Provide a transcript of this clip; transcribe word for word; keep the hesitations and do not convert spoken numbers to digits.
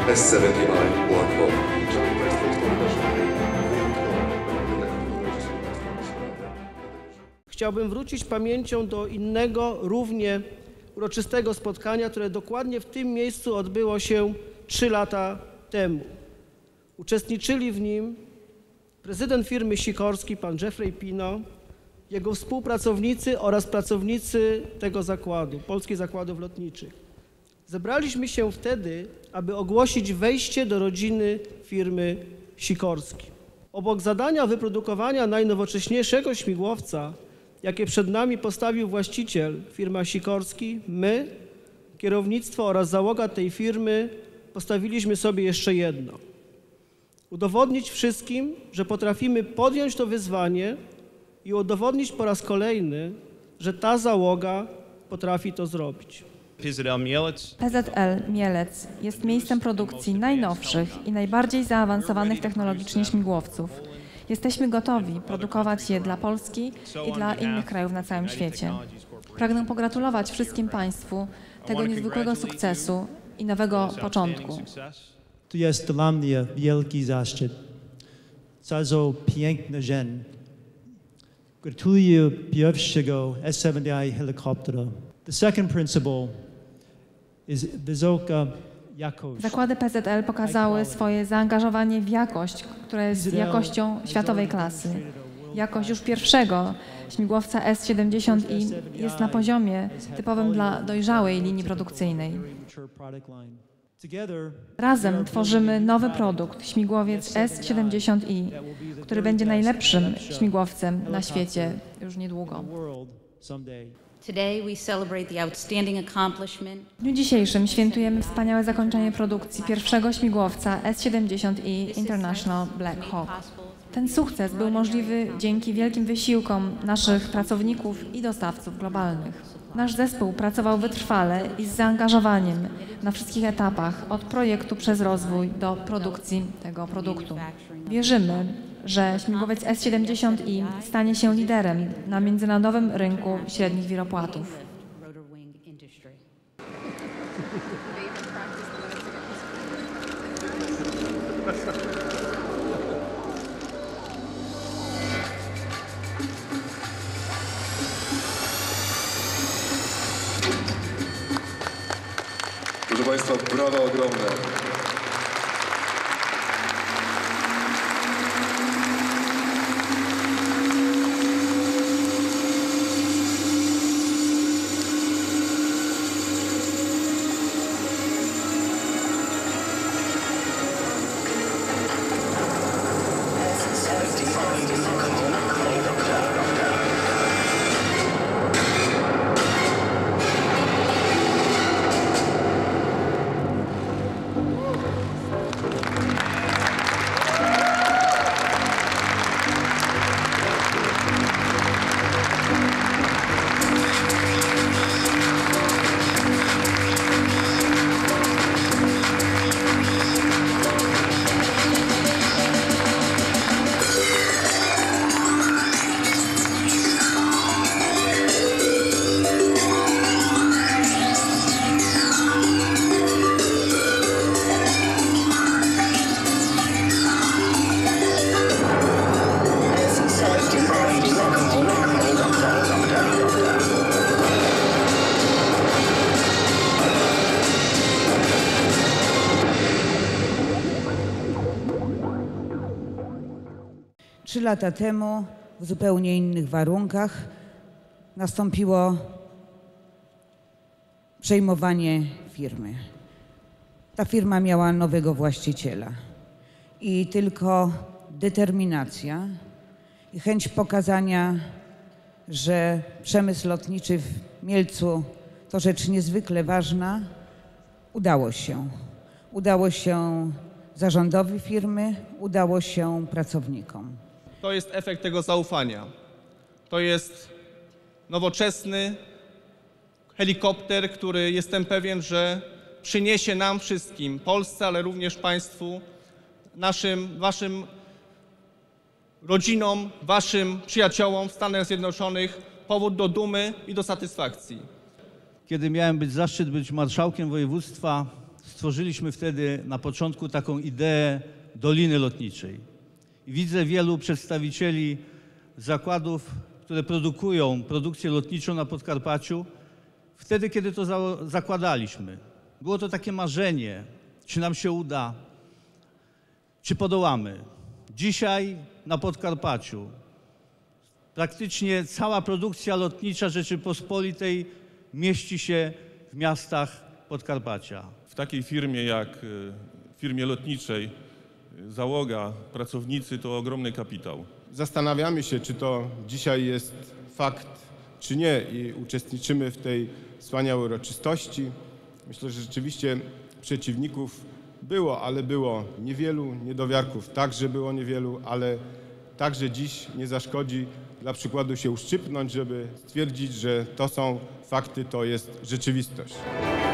S siedemdziesiąt dziewięć Black Hawk. Chciałbym wrócić pamięcią do innego, równie uroczystego spotkania, które dokładnie w tym miejscu odbyło się trzy lata temu. Uczestniczyli w nim prezydent firmy Sikorski, pan Jeffrey Pino, jego współpracownicy oraz pracownicy tego zakładu, Polskich Zakładów Lotniczych. Zebraliśmy się wtedy, aby ogłosić wejście do rodziny firmy Sikorski. Obok zadania wyprodukowania najnowocześniejszego śmigłowca, jakie przed nami postawił właściciel, firma Sikorski, my, kierownictwo oraz załoga tej firmy, postawiliśmy sobie jeszcze jedno. Udowodnić wszystkim, że potrafimy podjąć to wyzwanie i udowodnić po raz kolejny, że ta załoga potrafi to zrobić. P Z L Mielec. P Z L Mielec jest miejscem produkcji najnowszych i najbardziej zaawansowanych technologicznie śmigłowców. Jesteśmy gotowi produkować je dla Polski i dla innych krajów na całym świecie. Pragnę pogratulować wszystkim Państwu tego niezwykłego sukcesu i nowego początku. To jest dla mnie wielki zaszczyt. Bardzo piękny dzień. Gratuluję pierwszego S siedemdziesiąt helikoptera. The second principle is wysoka jakość. Zakłady P Z L pokazały swoje zaangażowanie w jakość, która jest jakością światowej klasy. Jakość już pierwszego śmigłowca S siedemdziesiąt I jest na poziomie typowym dla dojrzałej linii produkcyjnej. Razem tworzymy nowy produkt, śmigłowiec S siedemdziesiąt I, który będzie najlepszym śmigłowcem na świecie już niedługo. W dniu dzisiejszym świętujemy wspaniałe zakończenie produkcji pierwszego śmigłowca S siedemdziesiąt I International Black Hawk. Ten sukces był możliwy dzięki wielkim wysiłkom naszych pracowników i dostawców globalnych. Nasz zespół pracował wytrwale i z zaangażowaniem na wszystkich etapach, od projektu przez rozwój do produkcji tego produktu. Wierzymy, że śmigłowiec S siedemdziesiąt I stanie się liderem na międzynarodowym rynku średnich wiropłatów. Proszę Państwa, brawa ogromne. Trzy lata temu, w zupełnie innych warunkach, nastąpiło przejmowanie firmy. Ta firma miała nowego właściciela i tylko determinacja i chęć pokazania, że przemysł lotniczy w Mielcu to rzecz niezwykle ważna, udało się. Udało się zarządowi firmy, udało się pracownikom. To jest efekt tego zaufania. To jest nowoczesny helikopter, który jestem pewien, że przyniesie nam wszystkim, Polsce, ale również Państwu, naszym, Waszym rodzinom, Waszym przyjaciołom w Stanach Zjednoczonych powód do dumy i do satysfakcji. Kiedy miałem być zaszczyt być marszałkiem województwa stworzyliśmy wtedy na początku taką ideę Doliny Lotniczej. I widzę wielu przedstawicieli zakładów, które produkują produkcję lotniczą na Podkarpaciu, wtedy, kiedy to za zakładaliśmy. Było to takie marzenie, czy nam się uda, czy podołamy. Dzisiaj na Podkarpaciu praktycznie cała produkcja lotnicza Rzeczypospolitej mieści się w miastach Podkarpacia. W takiej firmie jak firmie lotniczej załoga, pracownicy to ogromny kapitał. Zastanawiamy się, czy to dzisiaj jest fakt, czy nie, i uczestniczymy w tej wspaniałej uroczystości. Myślę, że rzeczywiście przeciwników było, ale było niewielu, niedowiarków także było niewielu, ale także dziś nie zaszkodzi dla przykładu się uszczypnąć, żeby stwierdzić, że to są fakty, to jest rzeczywistość.